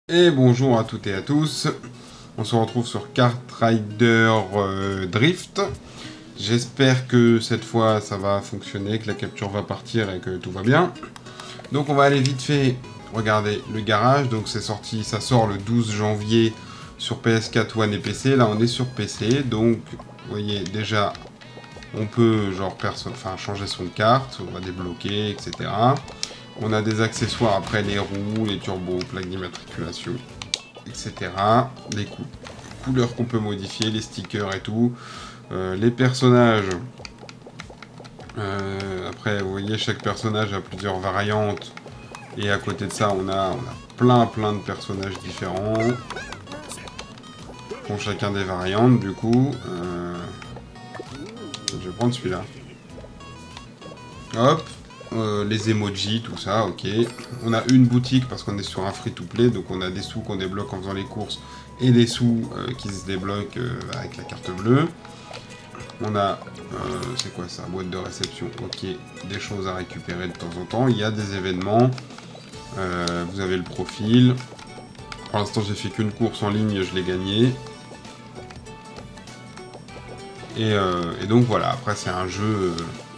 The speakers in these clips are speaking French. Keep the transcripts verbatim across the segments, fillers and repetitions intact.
Et bonjour à toutes et à tous. On se retrouve sur Kart Rider euh, Drift. J'espère que cette fois ça va fonctionner, que la capture va partir et que tout va bien. Donc on va aller vite fait regarder le garage. Donc c'est sorti, ça sort le douze janvier sur P S quatre, One et P C. Là on est sur P C. Donc vous voyez déjà on peut genre perso enfin, changer son carte, on va débloquer, et cetera. On a des accessoires après, les roues, les turbos, plaques d'immatriculation, et cetera. Les cou couleurs qu'on peut modifier, les stickers et tout. Euh, les personnages. Euh, après, vous voyez, chaque personnage a plusieurs variantes. Et à côté de ça, on a, on a plein plein de personnages différents. Pour chacun des variantes, du coup. Euh... Je vais prendre celui-là. Hop. Euh, les emojis, tout ça, ok. On a une boutique parce qu'on est sur un free-to-play, donc on a des sous qu'on débloque en faisant les courses et des sous euh, qui se débloquent euh, avec la carte bleue. On a, euh, c'est quoi ça, boîte de réception, ok, des choses à récupérer de temps en temps. Il y a des événements, euh, vous avez le profil. Pour l'instant j'ai fait qu'une course en ligne, je l'ai gagné. Et, euh, et donc voilà, après c'est un jeu... Euh,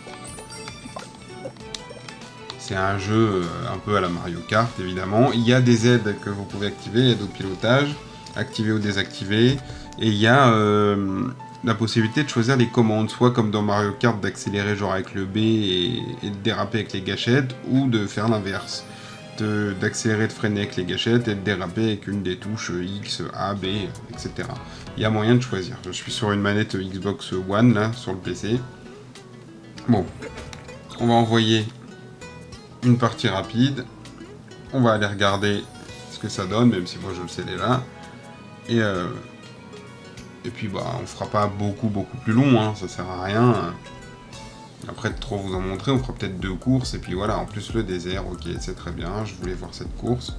C'est un jeu un peu à la Mario Kart, évidemment. Il y a des aides que vous pouvez activer, aides au pilotage, activer ou désactiver. Et il y a euh, la possibilité de choisir les commandes, soit comme dans Mario Kart, d'accélérer genre avec le B et, et de déraper avec les gâchettes, ou de faire l'inverse, d'accélérer, de, de freiner avec les gâchettes et de déraper avec une des touches X, A, B, et cetera. Il y a moyen de choisir. Je suis sur une manette Xbox One, là, sur le P C. Bon, on va envoyer... une partie rapide, on va aller regarder ce que ça donne, même si moi je le sais déjà, et, euh, et puis bah on fera pas beaucoup beaucoup plus long, hein, ça sert à rien, après de trop vous en montrer, on fera peut-être deux courses, et puis voilà, en plus le désert, ok, c'est très bien, je voulais voir cette course.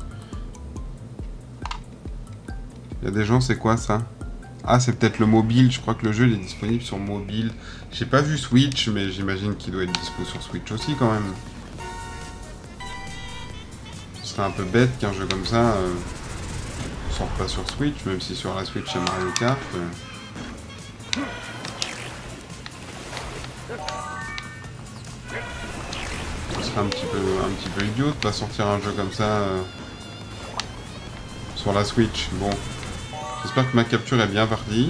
Il y a des gens, c'est quoi ça? Ah, c'est peut-être le mobile, je crois que le jeu il est disponible sur mobile, j'ai pas vu Switch, mais j'imagine qu'il doit être dispo sur Switch aussi quand même. Ce serait un peu bête qu'un jeu comme ça euh, sorte pas sur Switch, même si sur la Switch c'est Mario Kart. Euh... Ce serait un petit peu, un petit peu idiot de pas sortir un jeu comme ça euh, sur la Switch. Bon, j'espère que ma capture est bien partie.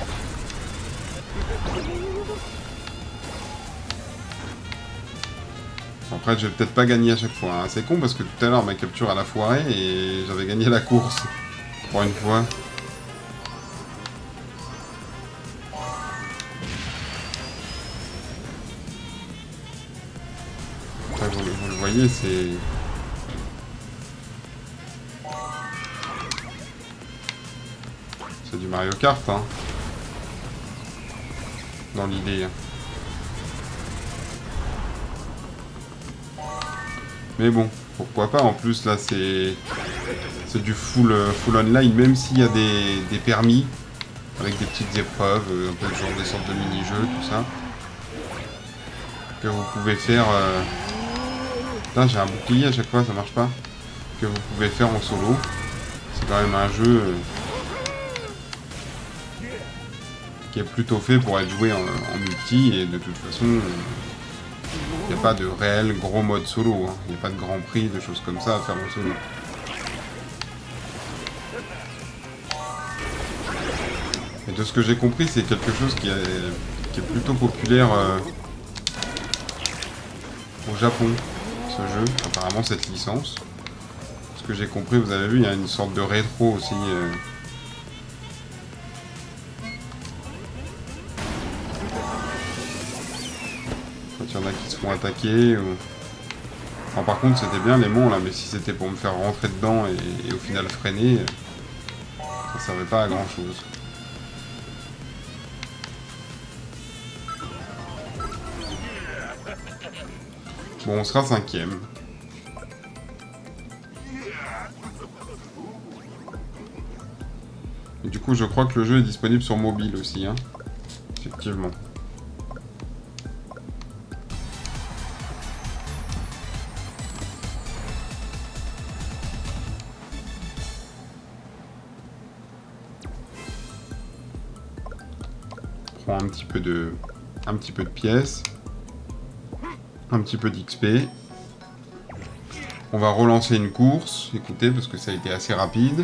Après, je vais peut-être pas gagner à chaque fois. Hein. C'est con parce que tout à l'heure, ma capture elle a foiré et j'avais gagné la course. Pour une fois. Après, vous, vous le voyez, c'est... C'est du Mario Kart, hein. Dans l'idée. Hein. Mais bon, pourquoi pas, en plus là c'est c'est du full, full online, même s'il y a des, des permis, avec des petites épreuves, un peu genre des sortes de mini-jeux, tout ça, que vous pouvez faire... Euh... Putain, j'ai un bouclier à chaque fois, ça marche pas. Que vous pouvez faire en solo. C'est quand même un jeu euh... qui est plutôt fait pour être joué en, en multi, et de toute façon... Euh... Il n'y a pas de réel gros mode solo, hein. Il n'y a pas de grand prix, de choses comme ça à faire en solo. Et de ce que j'ai compris, c'est quelque chose qui est, qui est plutôt populaire euh, au Japon, ce jeu, apparemment cette licence. Ce que j'ai compris, vous avez vu, il y a une sorte de rétro aussi. Euh, Il y en a qui se font attaquer. Ou... Enfin, par contre, c'était bien les monts là, mais si c'était pour me faire rentrer dedans et, et au final freiner, ça servait pas à grand chose. Bon, on sera cinquième. Et du coup, je crois que le jeu est disponible sur mobile aussi, hein. Effectivement. prend un petit peu de, un petit peu de pièces. Un petit peu d'X P. On va relancer une course, écoutez, parce que ça a été assez rapide.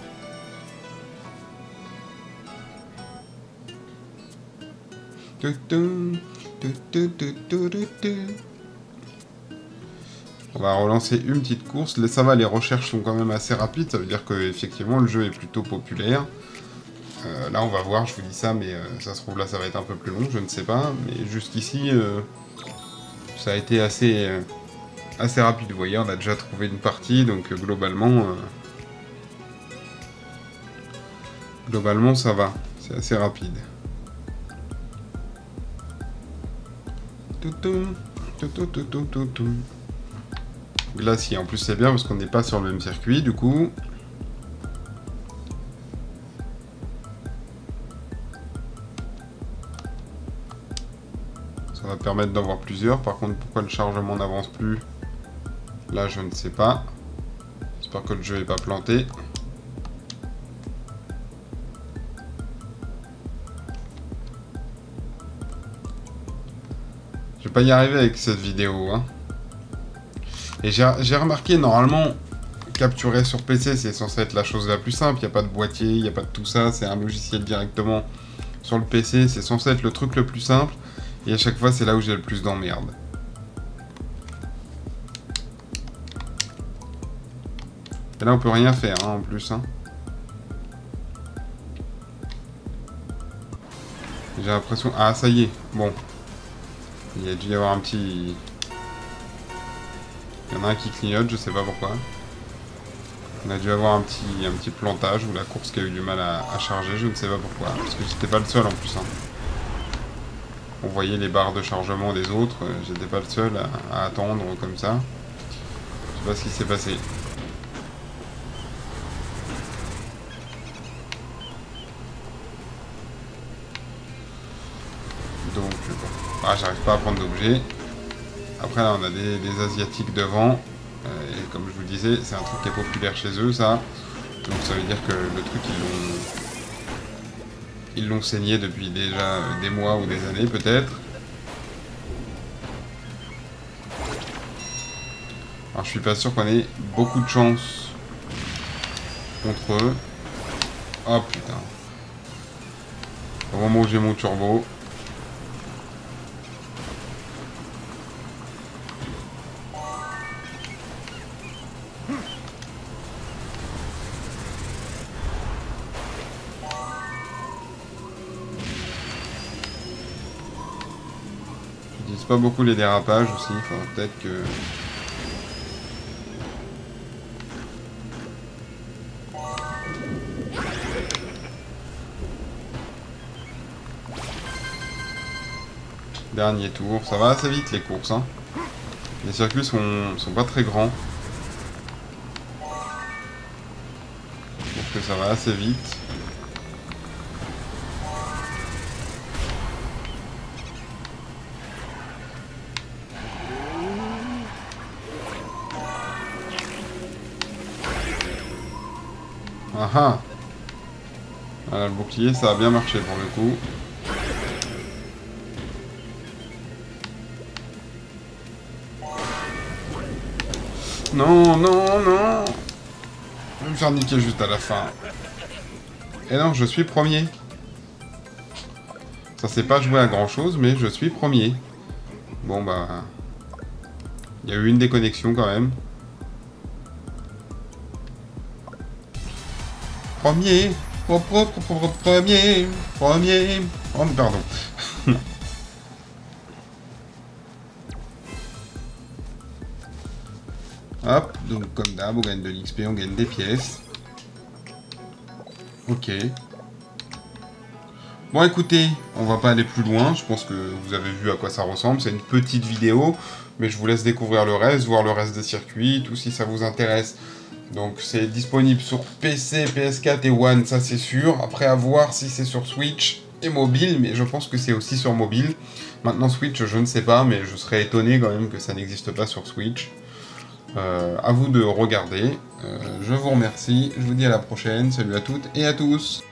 On va relancer une petite course. Là, ça va, les recherches sont quand même assez rapides. Ça veut dire que effectivement le jeu est plutôt populaire. Euh, là, on va voir, je vous dis ça, mais euh, ça se trouve là, ça va être un peu plus long, je ne sais pas. Mais jusqu'ici, euh, ça a été assez, euh, assez rapide. Vous voyez, on a déjà trouvé une partie, donc euh, globalement, euh, globalement, ça va. C'est assez rapide. Glacier, en plus c'est bien parce qu'on n'est pas sur le même circuit du coup. Ça va permettre d'en voir plusieurs. Par contre, pourquoi le chargement n'avance plus? Là, je ne sais pas. J'espère que le jeu n'est pas planté. Je vais pas y arriver avec cette vidéo, hein. Et j'ai remarqué, normalement, capturer sur P C, c'est censé être la chose la plus simple. Il n'y a pas de boîtier, il n'y a pas de tout ça. C'est un logiciel directement sur le P C. C'est censé être le truc le plus simple. Et à chaque fois, c'est là où j'ai le plus d'emmerde. Et là, on peut rien faire, hein, en plus. Hein. J'ai l'impression... Ah, ça y est. Bon. Il y a dû y avoir un petit... Il y en a un qui clignote, je sais pas pourquoi. On a dû avoir un petit, un petit plantage ou la course qui a eu du mal à, à charger, je ne sais pas pourquoi. Parce que j'étais pas le seul en plus. Hein. On voyait les barres de chargement des autres, j'étais pas le seul à, à attendre comme ça. Je sais pas ce qui s'est passé. Donc, bon. Ah, j'arrive pas à prendre d'objet. Après là on a des, des asiatiques devant, euh, et comme je vous le disais, c'est un truc qui est populaire chez eux ça, donc ça veut dire que le truc ils l'ont ils l'ont saigné depuis déjà des mois ou des années peut-être. Alors je suis pas sûr qu'on ait beaucoup de chance contre eux. Oh putain. Au moment où j'ai mon turbo. J'utilise pas beaucoup les dérapages aussi, il faudra peut-être que... Dernier tour, ça va assez vite les courses, hein. Les circuits sont, sont pas très grands. Je trouve que ça va assez vite. Ah ah. Voilà, le bouclier, ça a bien marché pour le coup. Non, non, non. Je vais me faire niquer juste à la fin. Et non, je suis premier. Ça s'est pas joué à grand chose, mais je suis premier. Bon bah... Il y a eu une déconnexion quand même. Premier, oh, oh, oh, oh, premier, premier, oh pardon. Hop, donc comme d'hab, on gagne de l'X P, on gagne des pièces. Ok. Bon écoutez, on va pas aller plus loin, je pense que vous avez vu à quoi ça ressemble, c'est une petite vidéo, mais je vous laisse découvrir le reste, voir le reste des circuits, tout si ça vous intéresse. Donc c'est disponible sur P C, P S quatre et One, ça c'est sûr. Après à voir si c'est sur Switch et mobile, mais je pense que c'est aussi sur mobile. Maintenant Switch, je ne sais pas, mais je serais étonné quand même que ça n'existe pas sur Switch. Euh, à vous de regarder. Euh, je vous remercie, je vous dis à la prochaine. Salut à toutes et à tous.